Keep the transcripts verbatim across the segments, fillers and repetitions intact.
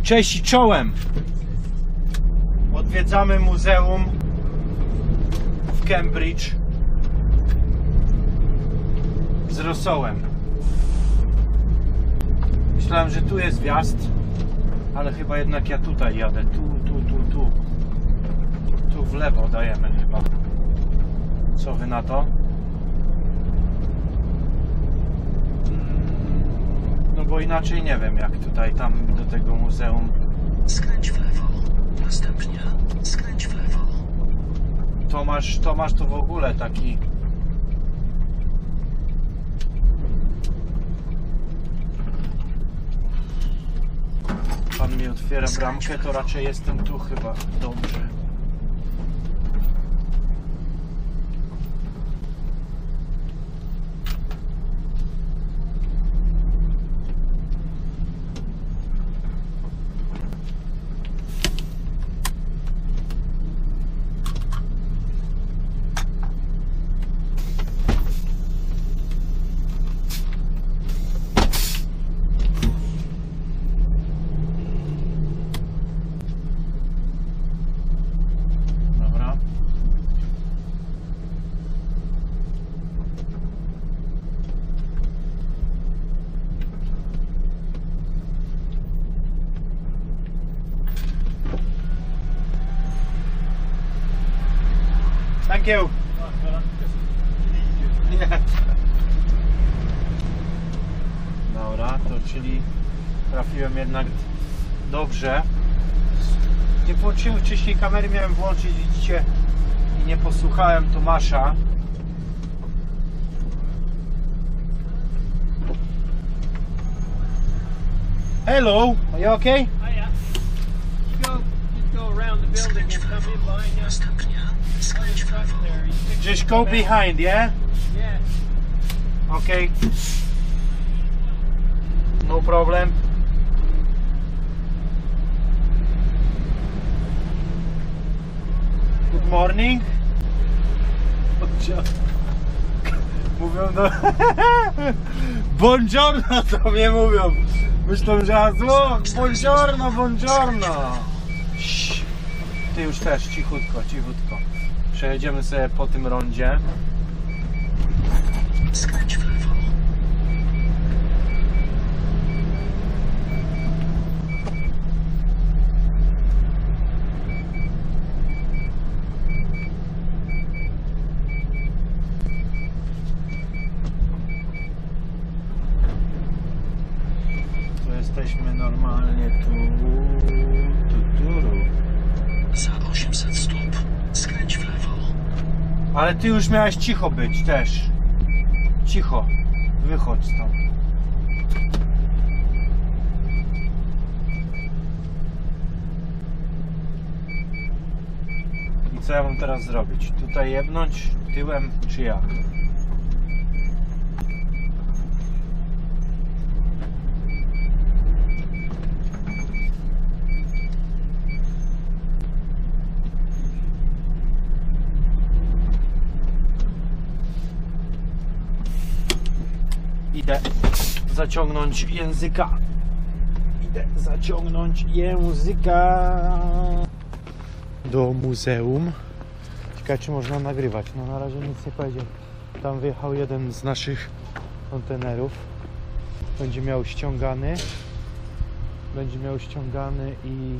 Cześć i czołem! Odwiedzamy muzeum w Cambridge z rosołem. Myślałem, że tu jest wjazd, ale chyba jednak ja tutaj jadę. Tu, tu, tu, tu. Tu w lewo dajemy chyba. Co wy na to? No bo inaczej nie wiem, jak tutaj tam do tego muzeum. Skręć w lewo. Następnie skręć w lewo. Tomasz, Tomasz to w ogóle taki. Pan mi otwiera bramkę, to raczej jestem tu chyba dobrze. Thank you. Nie. Dobra, to czyli trafiłem jednak dobrze. Nie włączyłem wcześniej kamery, miałem włączyć, widzicie, i nie posłuchałem Tomasza. Hello, are you okay? Hiya. You go, you go around the building and come in behind you. Następnie skręć w lewo. Just go behind, yeah? Yeah. Okay. No problem. Good morning. Mówią do... Buongiorno to mnie mówią. Myślą, że zło. Buongiorno, buongiorno. Ty już też, cichutko, cichutko. Przejedziemy sobie po tym rondzie. Skręć w lewo. Tu jesteśmy normalnie tu, tu, tu. Za osiemset stóp. Skręć w lewo. Ale ty już miałeś cicho być też. Cicho. Wychodź stąd. I co ja mam teraz zrobić? Tutaj jebnąć tyłem czy jak? Idę zaciągnąć języka. Idę zaciągnąć języka do muzeum. Ciekawe, czy można nagrywać. No na razie nic nie powiedział. Tam wyjechał jeden z naszych kontenerów. Będzie miał ściągany. Będzie miał ściągany i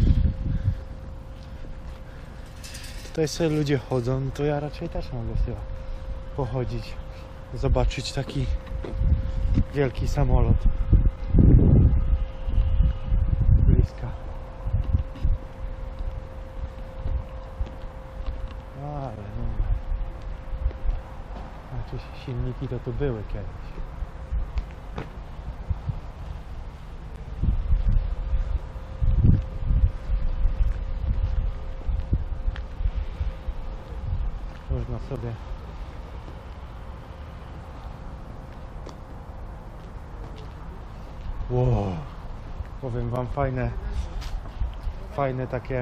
tutaj sobie ludzie chodzą. To ja raczej też mogę sobie pochodzić. Zobaczyć taki wielki samolot bliska. Ale no. Znaczy silniki to tu były kiedyś. Można sobie wow. Powiem wam, fajne fajne takie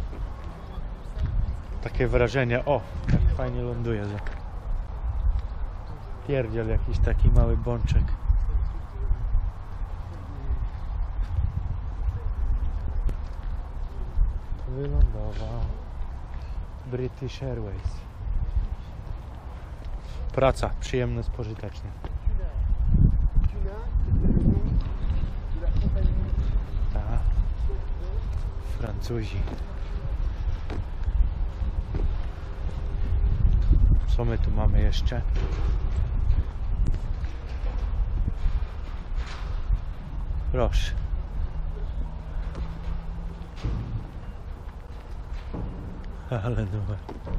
takie wrażenie. O, jak fajnie ląduje, że pierdziel jakiś taki mały bączek. wylądował. British Airways. Praca, przyjemne, spożyteczne. Tak. Francuzi. Co my tu mamy jeszcze? Proszę. Ale numer.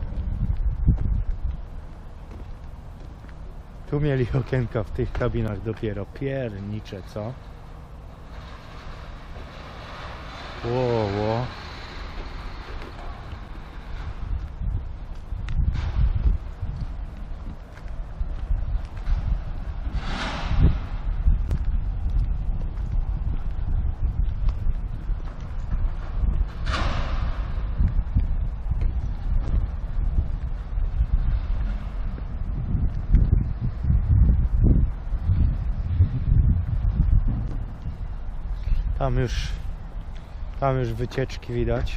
Tu mieli okienka w tych kabinach dopiero. Piernicze, co? Ło, ło. Tam już, tam już wycieczki widać.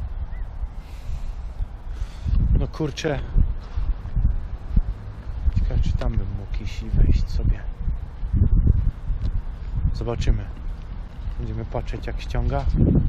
No kurczę. Ciekawe, czy tam bym mógł iść i wejść sobie. Zobaczymy. Będziemy patrzeć, jak ściąga.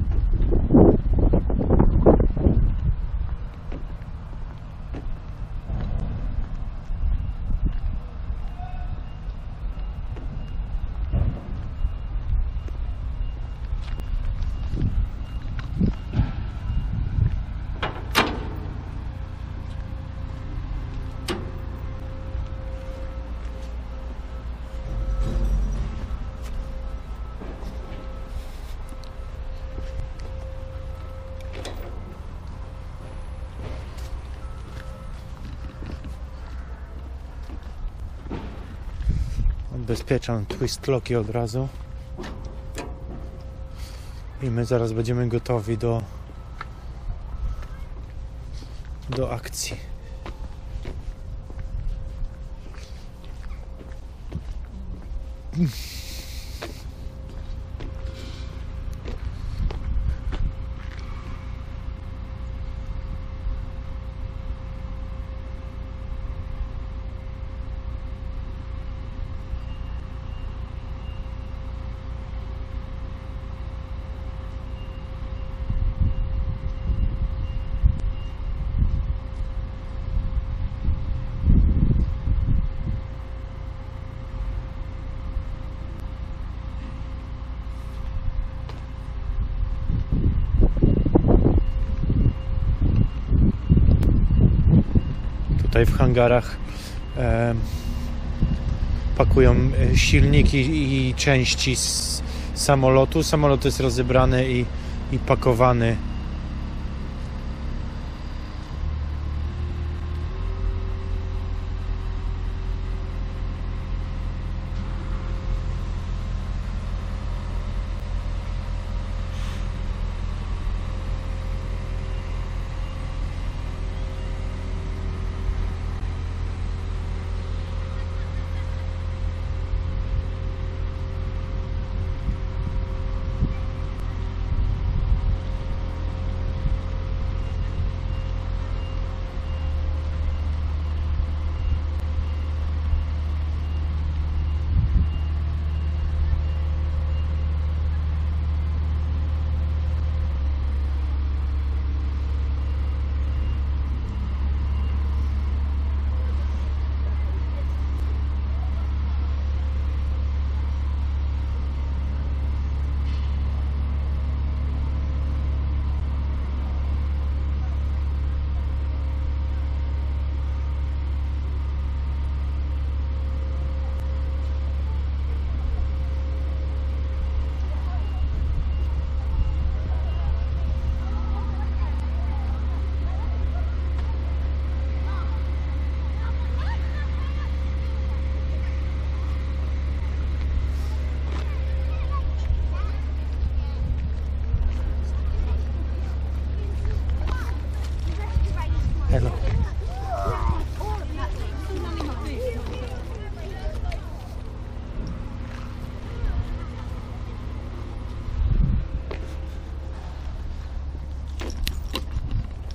Odbezpieczam twist locki od razu i my zaraz będziemy gotowi do do akcji. Tutaj w hangarach e, pakują silniki i części z samolotu. Samolot jest rozebrany i, i pakowany.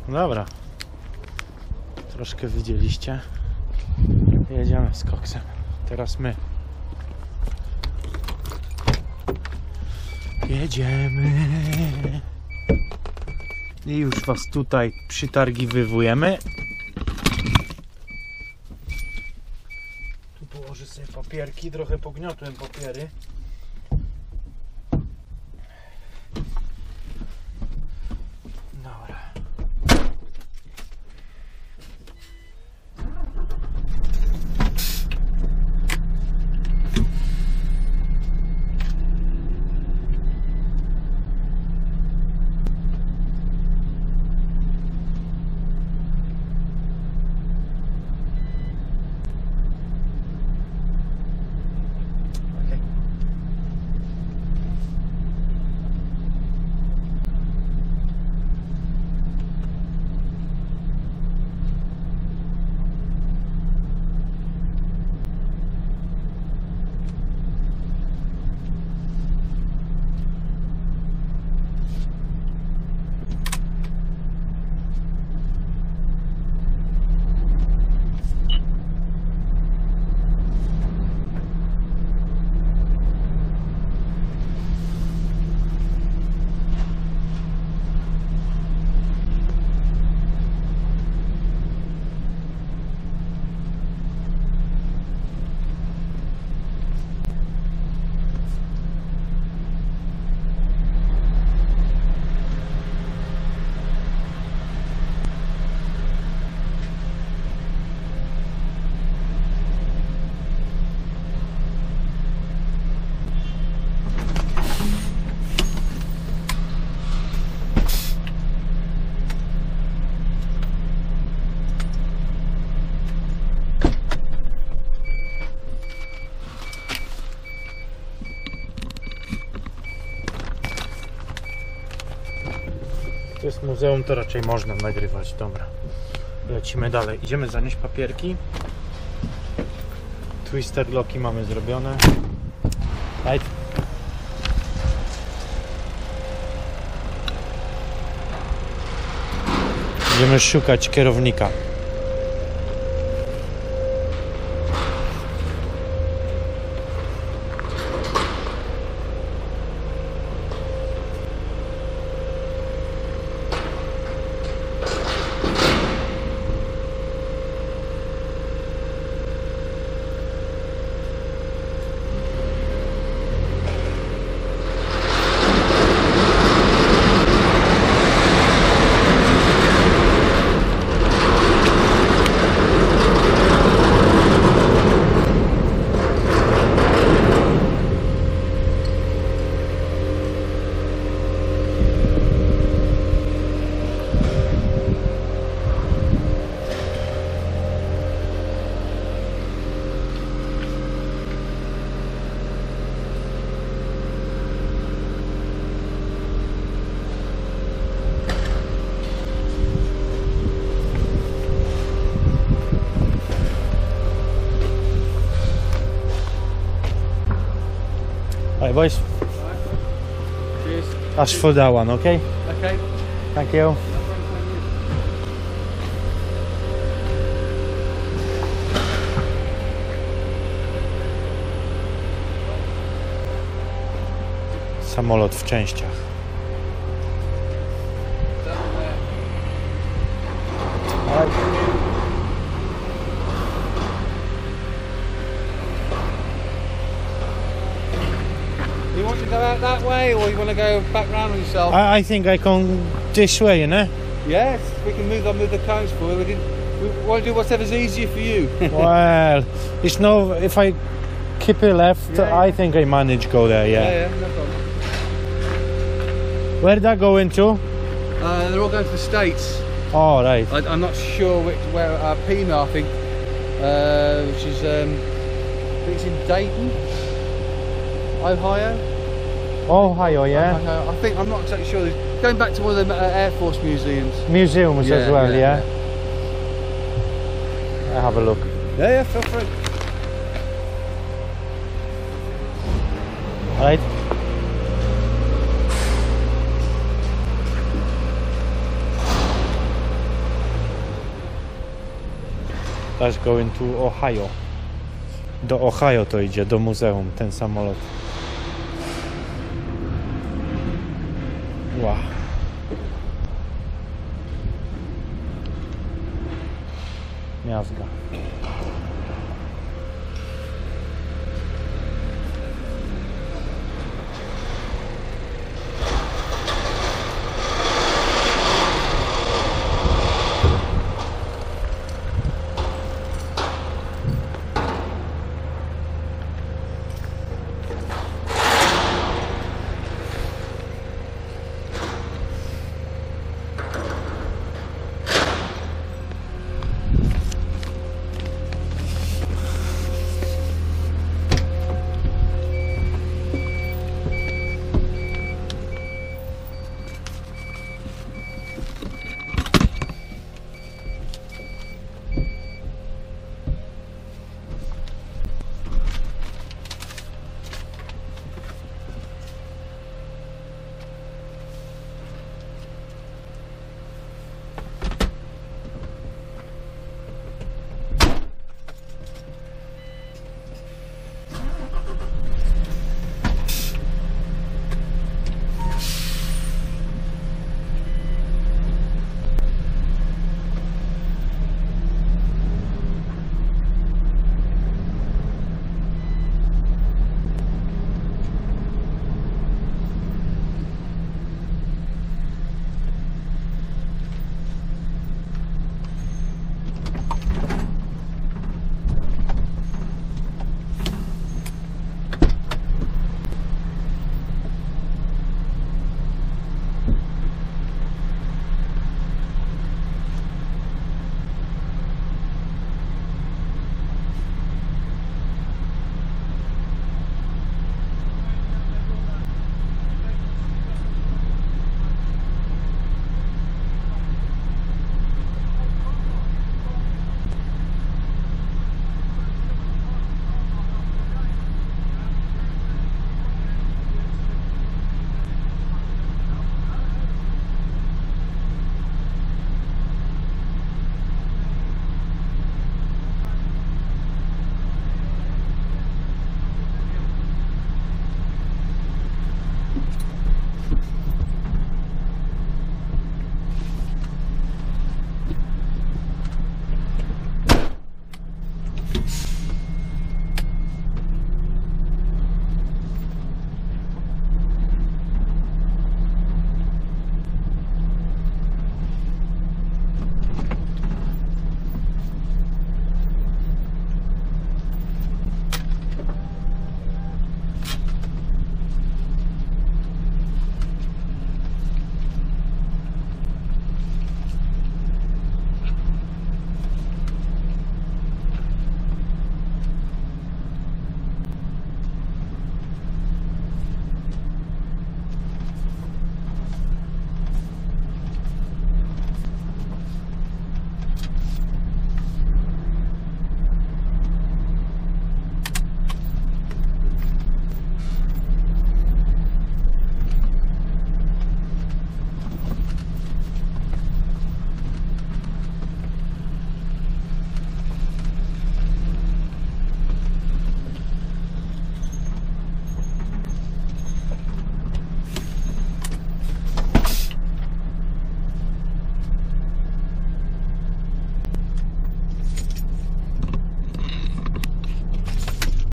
Dobra. Troszkę widzieliście. Jedziemy z koksem. Teraz my. Jedziemy. I już was tutaj przytargiwujemy. Tu położę sobie papierki. Trochę pogniotłem papiery. Dobra. To jest muzeum, to raczej można nagrywać. Dobra, lecimy dalej. Idziemy zanieść papierki. Twister locki mamy zrobione. Right. Idziemy szukać kierownika. Hi boys. Cheers. Ask for that one, okay? Okay. Thank you. Samolot w częściach. You want to go out that way, or you want to go back round on yourself? I, I think I come this way, you know? Yes, we can move. I'll move the cones for you. We didn't. We want to do whatever's easier for you. Well, it's no. If I keep it left, Yeah, yeah. I think I manage go there. Yeah. yeah, yeah, no problem. Where that going to? Uh, they're all going to the States. Oh, right. I, I'm not sure which, where. Uh, Pima, I think, uh, which is um, I think it's in Dayton, Ohio. Ohio, yeah. Ohio. I think I'm not exactly sure. Going back to one of the uh, Air Force museums. Museums as Yeah, well, yeah, yeah. I have a look. Yeah, yeah, feel free. Right. That's going to Ohio. Do Ohio to idzie, do muzeum, ten samolot. Wow. Miazga.